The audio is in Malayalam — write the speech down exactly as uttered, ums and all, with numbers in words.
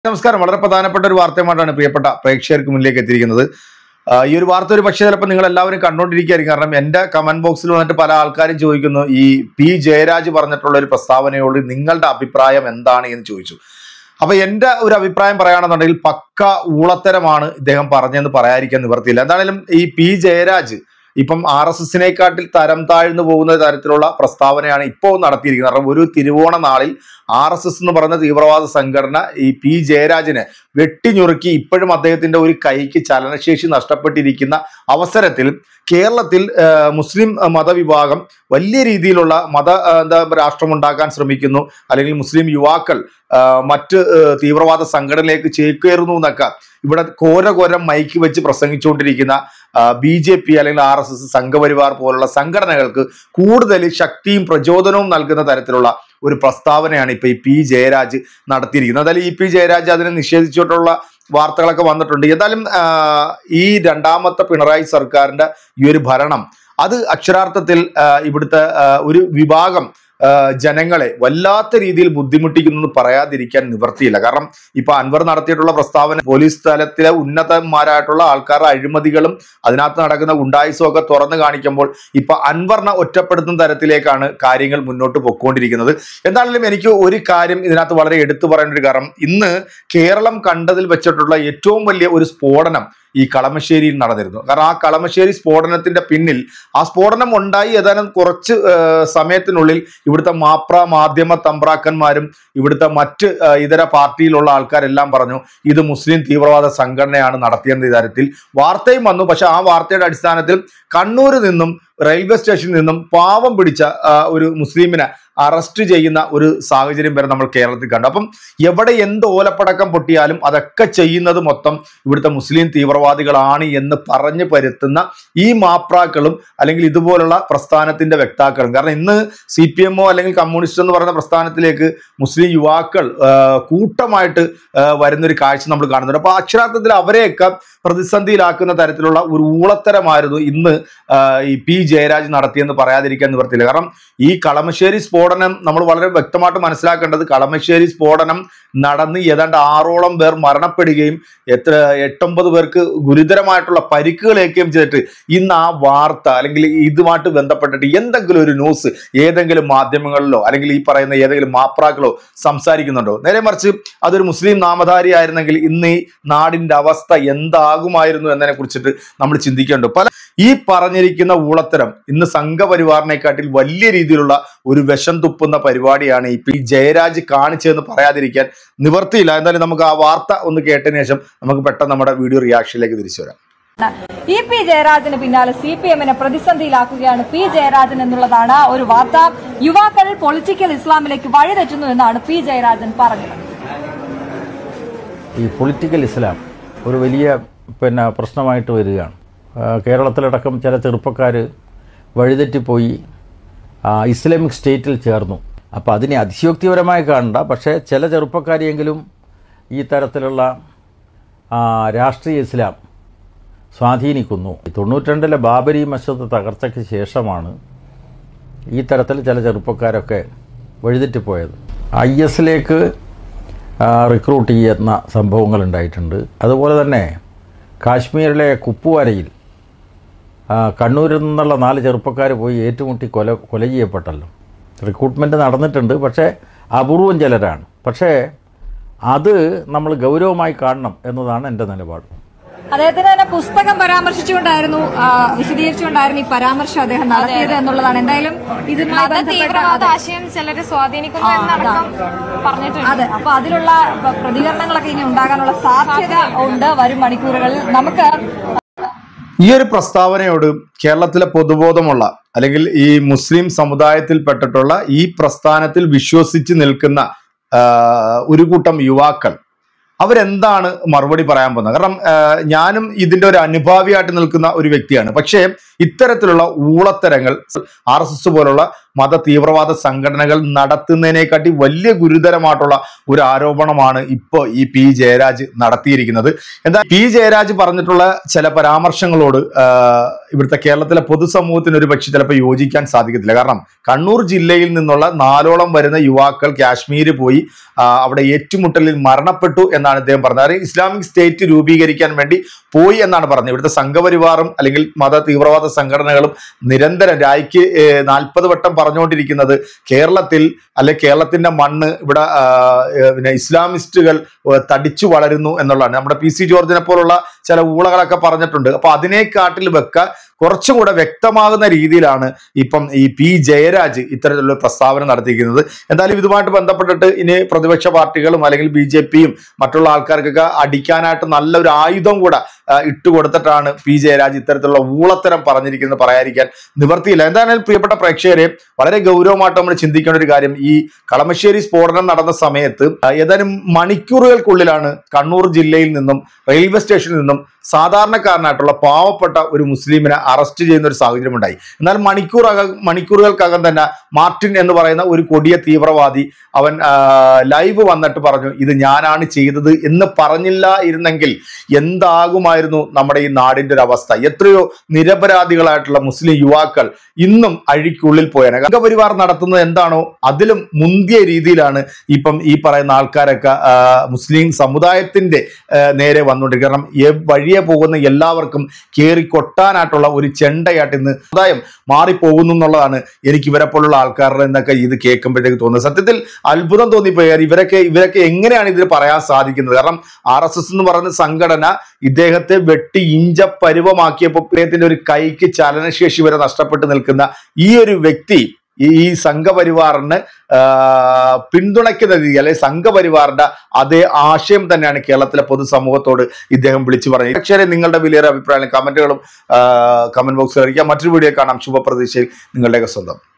നമസ്കാരം. വളരെ പ്രധാനപ്പെട്ട ഒരു വാർത്തയുമായിട്ടാണ് പ്രിയപ്പെട്ട പ്രേക്ഷകർക്ക് മുന്നിലേക്ക് എത്തിയിരിക്കുന്നത്. ഈ ഒരു വാർത്ത ഒരു പക്ഷേ ചിലപ്പോൾ നിങ്ങൾ എല്ലാവരും കണ്ടുകൊണ്ടിരിക്കുകയായിരിക്കും. കാരണം എൻ്റെ കമന്റ് ബോക്സിൽ വന്നിട്ട് പല ആൾക്കാരും ചോദിക്കുന്നു, ഈ പി ജയരാജ് പറഞ്ഞിട്ടുള്ള ഒരു പ്രസ്താവനയോട് നിങ്ങളുടെ അഭിപ്രായം എന്താണ് എന്ന് ചോദിച്ചു. അപ്പൊ എൻ്റെ ഒരു അഭിപ്രായം പറയുകയാണെന്നുണ്ടെങ്കിൽ പക്ക ഊളത്തരമാണ് ഇദ്ദേഹം പറഞ്ഞതെന്ന് പറയാതിരിക്കാൻ നിവർത്തിയില്ല. എന്താണെങ്കിലും ഈ പി ജയരാജ് ഇപ്പം ആർ എസ് എസിനെക്കാട്ടിൽ തരം താഴ്ന്നു പോകുന്ന തരത്തിലുള്ള പ്രസ്താവനയാണ് ഇപ്പോൾ നടത്തിയിരിക്കുന്നത്. കാരണം ഒരു തിരുവോണ നാളിൽ ആർ എസ് എസ് എന്ന് പറയുന്ന തീവ്രവാദ സംഘടന ഈ പി ജയരാജിനെ വെട്ടിഞ്ഞുറുക്കി ഇപ്പോഴും അദ്ദേഹത്തിന്റെ ഒരു കൈക്ക് ചലനശേഷി നഷ്ടപ്പെട്ടിരിക്കുന്ന അവസരത്തിൽ കേരളത്തിൽ മുസ്ലിം മതവിഭാഗം വലിയ രീതിയിലുള്ള മത എന്താ രാഷ്ട്രമുണ്ടാക്കാൻ ശ്രമിക്കുന്നു, അല്ലെങ്കിൽ മുസ്ലിം യുവാക്കൾ മറ്റ് തീവ്രവാദ സംഘടനയിലേക്ക് ചേക്കേറുന്നു എന്നൊക്കെ ഇവിടെ ഘോര ഘോരം മൈക്ക് വെച്ച് പ്രസംഗിച്ചുകൊണ്ടിരിക്കുന്ന ബി ജെ പി അല്ലെങ്കിൽ ആർ എസ് എസ് സംഘപരിവാർ പോലുള്ള സംഘടനകൾക്ക് കൂടുതൽ ശക്തിയും പ്രചോദനവും നൽകുന്ന തരത്തിലുള്ള ഒരു പ്രസ്താവനയാണ് ഇപ്പൊ ഈ പി ജയരാജ് നടത്തിയിരിക്കുന്നത്. അതായത് ഈ പി ജയരാജ് അതിനെ നിഷേധിച്ചിട്ടുള്ള വാർത്തകളൊക്കെ വന്നിട്ടുണ്ട്. ഏതായാലും ഈ രണ്ടാമത്തെ പിണറായി സർക്കാരിന്റെ ഈ ഒരു ഭരണം അത് അക്ഷരാർത്ഥത്തിൽ ഇവിടുത്തെ ഒരു വിഭാഗം ജനങ്ങളെ വല്ലാത്ത രീതിയിൽ ബുദ്ധിമുട്ടിക്കുന്നു പറയാതിരിക്കാൻ നിവർത്തിയില്ല. കാരണം ഇപ്പൊ അൻവർ നടത്തിയിട്ടുള്ള പ്രസ്താവന പോലീസ് തലത്തിലെ ഉന്നതന്മാരായിട്ടുള്ള ആൾക്കാരുടെ അഴിമതികളും അതിനകത്ത് നടക്കുന്ന ഗുണ്ടായിസവും ഒക്കെ തുറന്നു കാണിക്കുമ്പോൾ ഇപ്പൊ അൻവറിനെ ഒറ്റപ്പെടുത്തുന്ന തരത്തിലേക്കാണ് കാര്യങ്ങൾ മുന്നോട്ട് പൊയ്ക്കൊണ്ടിരിക്കുന്നത്. എന്താണെങ്കിലും എനിക്ക് ഒരു കാര്യം ഇതിനകത്ത് വളരെ എടുത്തു പറയേണ്ട ഒരു കാരണം, ഇന്ന് കേരളം കണ്ടതിൽ വെച്ചിട്ടുള്ള ഏറ്റവും വലിയ ഒരു സ്ഫോടനം ഈ കളമശ്ശേരിയിൽ നടന്നിരുന്നു. കാരണം ആ കളമശ്ശേരി സ്ഫോടനത്തിന്റെ പിന്നിൽ ആ സ്ഫോടനം ഉണ്ടായി ഏതാനും കുറച്ച് സമയത്തിനുള്ളിൽ ഇവിടുത്തെ മാപ്ര മാധ്യമ തമ്പ്രാക്കന്മാരും ഇവിടുത്തെ മറ്റ് ഇതര പാർട്ടിയിലുള്ള ആൾക്കാരെല്ലാം പറഞ്ഞു ഇത് മുസ്ലിം തീവ്രവാദ സംഘടനയാണ് നടത്തിയെന്ന തരത്തിൽ വാർത്തയും വന്നു. പക്ഷെ ആ വാർത്തയുടെ അടിസ്ഥാനത്തിൽ കണ്ണൂരിൽ നിന്നും റെയിൽവേ സ്റ്റേഷനിൽ നിന്നും പാവം പിടിച്ച ഒരു മുസ്ലിമിനെ അറസ്റ്റ് ചെയ്യുന്ന ഒരു സാഹചര്യം വരെ നമ്മൾ കേരളത്തിൽ കണ്ടു. അപ്പം എവിടെ എന്ത് ഓലപ്പടക്കം പൊട്ടിയാലും അതൊക്കെ ചെയ്യുന്നത് മൊത്തം ഇവിടുത്തെ മുസ്ലിം തീവ്രവാദികളാണ് എന്ന് പറഞ്ഞു പരുത്തുന്ന ഈ മാപ്രാക്കളും അല്ലെങ്കിൽ ഇതുപോലുള്ള പ്രസ്ഥാനത്തിന്റെ വക്താക്കളും, കാരണം ഇന്ന് സി പി എമ്മോ അല്ലെങ്കിൽ കമ്മ്യൂണിസ്റ്റ് എന്ന് പറയുന്ന പ്രസ്ഥാനത്തിലേക്ക് മുസ്ലിം യുവാക്കൾ കൂട്ടമായിട്ട് വരുന്നൊരു കാഴ്ച നമ്മൾ കാണുന്നുണ്ട്. അപ്പൊ അക്ഷരാർത്ഥത്തിൽ അവരെയൊക്കെ പ്രതിസന്ധിയിലാക്കുന്ന തരത്തിലുള്ള ഒരു ഊളത്തരമായിരുന്നു ഇന്ന് ഈ പി ജയരാജ് നടത്തിയെന്ന് പറയാതിരിക്കാൻ നിവർത്തിയില്ല. കാരണം ഈ കളമശ്ശേരി സ്ഫോടനം നമ്മൾ വളരെ വ്യക്തമായിട്ട് മനസ്സിലാക്കേണ്ടത്, കളമശ്ശേരി സ്ഫോടനം നടന്ന് ഏതാണ്ട് ആറോളം പേർ മരണപ്പെടുകയും എത്ര എട്ടൊമ്പത് പേർക്ക് ഗുരുതരമായിട്ടുള്ള പരിക്കുകളേക്കുകയും ചെയ്തിട്ട് ഇന്ന് ആ വാർത്ത അല്ലെങ്കിൽ ഇതുമായിട്ട് ബന്ധപ്പെട്ടിട്ട് എന്തെങ്കിലും ഒരു ന്യൂസ് ഏതെങ്കിലും മാധ്യമങ്ങളിലോ അല്ലെങ്കിൽ ഈ പറയുന്ന ഏതെങ്കിലും മാപ്രാക്കളോ സംസാരിക്കുന്നുണ്ടോ? നേരെ മറിച്ച് അതൊരു മുസ്ലിം നാമധാരി ആയിരുന്നെങ്കിൽ ഇന്ന് ഈ നാടിന്റെ അവസ്ഥ എന്താകുമായിരുന്നു എന്നതിനെ കുറിച്ചിട്ട് നമ്മൾ ചിന്തിക്കേണ്ടത്. പല ഈ പറഞ്ഞിരിക്കുന്ന ഊളത്തരം ഇന്ന് സംഘപരിവാറിനെക്കാട്ടിൽ വലിയ രീതിയിലുള്ള ഒരു വിഷം തുപ്പുന്ന പരിപാടിയാണ് ഈ പി ജയരാജ് കാണിച്ചതെന്ന് പറയാതിരിക്കാൻ നിവർത്തിയില്ല. എന്തായാലും നമുക്ക് ആ വാർത്ത ഒന്ന് കേട്ടതിന് ശേഷം നമുക്ക് പെട്ടെന്ന് നമ്മുടെ വീഡിയോ റിയാക്ഷനിലേക്ക് തിരിച്ചു വരാം. ഇ പി ജയരാജന് പിന്നാലെ സി പി എമ്മിനെ പ്രതിസന്ധിയിലാക്കുകയാണ് പി ജയരാജൻ എന്നുള്ളതാണ് ഒരു വാർത്ത. യുവാക്കൾ പൊളിറ്റിക്കൽ ഇസ്ലാമിലേക്ക് വഴിതെറ്റുന്നു എന്നാണ് പി ജയരാജൻ പറഞ്ഞത്. ഈ പൊളിറ്റിക്കൽ ഇസ്ലാം ഒരു വലിയ പിന്നെ പ്രശ്നമായിട്ട് വരികയാണ്. കേരളത്തിലടക്കം ചില ചെറുപ്പക്കാർ വഴിതെറ്റിപ്പോയി ഇസ്ലാമിക് സ്റ്റേറ്റിൽ ചേർന്നു. അപ്പോൾ അതിനെ അതിശയോക്തിപരമായി കാണണ്ട, പക്ഷേ ചില ചെറുപ്പക്കാരെയെങ്കിലും ഈ തരത്തിലുള്ള രാഷ്ട്രീയ ഇസ്ലാം സ്വാധീനിക്കുന്നു. തൊണ്ണൂറ്റിരണ്ടിലെ ബാബരി മസ്ജിദ് തകർച്ചയ്ക്ക് ശേഷമാണ് ഈ തരത്തിൽ ചില ചെറുപ്പക്കാരൊക്കെ വഴിതെറ്റിപ്പോയത്. ഐ എസിലേക്ക് റിക്രൂട്ട് ചെയ്യുന്ന സംഭവങ്ങൾ ഉണ്ടായിട്ടുണ്ട്. അതുപോലെ തന്നെ കാശ്മീരിലെ കുപ്വാരയിൽ കണ്ണൂരിൽ നിന്നുള്ള നാല് ചെറുപ്പക്കാർ പോയി ഏറ്റുമുട്ടി കൊല കൊല ചെയ്യപ്പെട്ടല്ലോ. റിക്രൂട്ട്മെൻറ്റ് നടന്നിട്ടുണ്ട്, പക്ഷേ അപൂർവം ചിലരാണ്. പക്ഷേ അത് നമ്മൾ ഗൗരവമായി കാണണം എന്നതാണ് എൻ്റെ നിലപാട്. അദ്ദേഹത്തിന് തന്നെ പുസ്തകം പരാമർശിച്ചുകൊണ്ടായിരുന്നു വിശദീകരിച്ചുകൊണ്ടായിരുന്നു ഈ പരാമർശം അദ്ദേഹം നടത്തിയത് എന്നുള്ളതാണ്. എന്തായാലും ഇതുമായി ബന്ധപ്പെട്ട ആശയം ചിലരെ സ്വാധീനിക്കുന്നു എന്നടക്കം പറഞ്ഞിട്ടുണ്ട്. അതെ, അപ്പൊ അതിലുള്ള പ്രതികരണങ്ങളൊക്കെ ഇനി ഉണ്ടാകാനുള്ള സാധ്യത ഉണ്ട് വരും മണിക്കൂറുകളിൽ. നമുക്ക് ഈ ഒരു പ്രസ്താവനയോട് കേരളത്തിലെ പൊതുബോധമുള്ള അല്ലെങ്കിൽ ഈ മുസ്ലിം സമുദായത്തിൽപ്പെട്ടിട്ടുള്ള ഈ പ്രസ്ഥാനത്തിൽ വിശ്വസിച്ച് നിൽക്കുന്ന ഒരു കൂട്ടം യുവാക്കൾ അവരെന്താണ് മറുപടി പറയാൻ പോകുന്നത്? കാരണം ഞാനും ഇതിന്റെ ഒരു അനുഭാവിയായിട്ട് നിൽക്കുന്ന ഒരു വ്യക്തിയാണ്. പക്ഷേ ഇത്തരത്തിലുള്ള ഊളത്തരങ്ങൾ ആർ എസ് എസ് പോലുള്ള മത തീവ്രവാദ സംഘടനകൾ നടത്തുന്നതിനെക്കാട്ടി വലിയ ഗുരുതരമായിട്ടുള്ള ഒരു ആരോപണമാണ് ഇപ്പോൾ ഈ പി ജയരാജ് നടത്തിയിരിക്കുന്നത്. എന്താ പി ജയരാജ് പറഞ്ഞിട്ടുള്ള ചില പരാമർശങ്ങളോട് ഇവിടുത്തെ കേരളത്തിലെ പൊതുസമൂഹത്തിന് ഒരു പക്ഷെ ചിലപ്പോൾ യോജിക്കാൻ സാധിക്കത്തില്ല. കാരണം കണ്ണൂർ ജില്ലയിൽ നിന്നുള്ള നാലോളം വരുന്ന യുവാക്കൾ കാശ്മീര് പോയി അവിടെ ഏറ്റുമുട്ടലിൽ മരണപ്പെട്ടു എന്നാണ് എന്നാണ് ഇദ്ദേഹം പറഞ്ഞത്. അതായത് ഇസ്ലാമിക് സ്റ്റേറ്റ് രൂപീകരിക്കാൻ വേണ്ടി പോയി എന്നാണ് പറഞ്ഞത്. ഇവിടുത്തെ സംഘപരിവാറും അല്ലെങ്കിൽ മത തീവ്രവാദ സംഘടനകളും നിരന്തരം രായ്ക്ക് നാൽപ്പത് വട്ടം പറഞ്ഞുകൊണ്ടിരിക്കുന്നത് കേരളത്തിൽ അല്ലെ കേരളത്തിന്റെ മണ്ണ് ഇവിടെ പിന്നെ ഇസ്ലാമിസ്റ്റുകൾ തടിച്ചു വളരുന്നു എന്നുള്ളതാണ്. നമ്മുടെ പി സി ജോർജിനെ പോലുള്ള ചില ഊളകളൊക്കെ പറഞ്ഞിട്ടുണ്ട്. അപ്പൊ അതിനെക്കാട്ടിൽ വെക്ക കുറച്ചും കൂടെ വ്യക്തമാകുന്ന രീതിയിലാണ് ഇപ്പം ഈ പി ജയരാജ് ഇത്തരത്തിലുള്ള പ്രസ്താവന നടത്തിയിരിക്കുന്നത്. എന്തായാലും ഇതുമായിട്ട് ബന്ധപ്പെട്ടിട്ട് ഇനി പ്രതിപക്ഷ പാർട്ടികളും അല്ലെങ്കിൽ ബി ജെ പിയും മറ്റുള്ള ആൾക്കാർക്കൊക്കെ അടിക്കാനായിട്ട് നല്ലൊരു ആയുധം കൂടെ ഇട്ടുകൊടുത്തിട്ടാണ് പി ജയരാജ് ഇത്തരത്തിലുള്ള ഊളത്തരം പറഞ്ഞിരിക്കുന്നത്. പറയാതിരിക്കാൻ നിവർത്തിയില്ല. എന്തായാലും പ്രിയപ്പെട്ട പ്രേക്ഷകരെ, വളരെ ഗൗരവമായിട്ട് നമ്മൾ ചിന്തിക്കേണ്ട ഒരു കാര്യം, ഈ കളമശ്ശേരി സ്ഫോടനം നടന്ന സമയത്ത് ഏതാനും മണിക്കൂറുകൾക്കുള്ളിലാണ് കണ്ണൂർ ജില്ലയിൽ നിന്നും റെയിൽവേ സ്റ്റേഷനിൽ നിന്നും സാധാരണക്കാരനായിട്ടുള്ള പാവപ്പെട്ട ഒരു മുസ്ലിമിനെ അറസ്റ്റ് ചെയ്യുന്ന ഒരു സാഹചര്യം ഉണ്ടായി. എന്നാൽ മണിക്കൂർ മണിക്കൂറുകൾക്കകം തന്നെ മാർട്ടിൻ എന്ന് പറയുന്ന ഒരു കൊടിയ തീവ്രവാദി അവൻ ലൈവ് വന്നിട്ട് പറഞ്ഞു ഇത് ഞാനാണ് ചെയ്തത് എന്ന് പറഞ്ഞില്ല ഇരുന്നെങ്കിൽ എന്താകുമായിരുന്നു നമ്മുടെ ഈ നാടിന്റെ ഒരു അവസ്ഥ. എത്രയോ നിരപരാധികളായിട്ടുള്ള മുസ്ലിം യുവാക്കൾ ഇന്നും അഴിക്കുള്ളിൽ പോയാണ്. സംഘപരിവാർ നടത്തുന്നത് എന്താണോ അതിലും മുന്തിയ രീതിയിലാണ് ഇപ്പം ഈ പറയുന്ന ആൾക്കാരൊക്കെ മുസ്ലിം സമുദായത്തിന്റെ നേരെ വന്നുകൊണ്ടിരിക്കുക. കാരണം വഴിയെ പോകുന്ന എല്ലാവർക്കും കയറി കൊട്ടാനായിട്ടുള്ള ഒരു ചെണ്ടയായിട്ട് ഇന്ന് സമുദായം മാറിപ്പോകുന്നു എന്നുള്ളതാണ് എനിക്ക് ഇവരെ പോലുള്ള ആൾക്കാരുടെ എന്നൊക്കെ ഇത് കേൾക്കുമ്പോഴത്തേക്ക് തോന്നുന്നത്. സത്യത്തിൽ അത്ഭുതം തോന്നിപ്പോയാൽ ഇവരൊക്കെ ഇവരൊക്കെ എങ്ങനെയാണ് ഇതിന് പറയാൻ സാധിക്കുന്നത്? കാരണം ആർ എസ് എസ് എന്ന് പറയുന്ന സംഘടന ഇദ്ദേഹത്തെ വെട്ടി ഇഞ്ച പരുവമാക്കിയപ്പോൾ ഇദ്ദേഹത്തിന്റെ ഒരു കൈക്ക് ചലനശേഷി വരെ നഷ്ടപ്പെട്ട് നിൽക്കുന്ന ഈ ഒരു വ്യക്തി ഈ സംഘപരിവാറിന് പിന്തുണയ്ക്കുന്ന രീതി അല്ലെങ്കിൽ സംഘപരിവാറിന്റെ അതേ ആശയം തന്നെയാണ് കേരളത്തിലെ പൊതുസമൂഹത്തോട് ഇദ്ദേഹം വിളിച്ചു പറഞ്ഞത്. പക്ഷേ നിങ്ങളുടെ വലിയൊരു അഭിപ്രായം കമന്റുകളും കമന്റ് ബോക്സിൽ അറിയിക്കാം. മറ്റൊരു വീഡിയോ കാണാം. ശുഭപ്രതീക്ഷയിൽ നിങ്ങളുടെയൊക്കെ സ്വന്തം.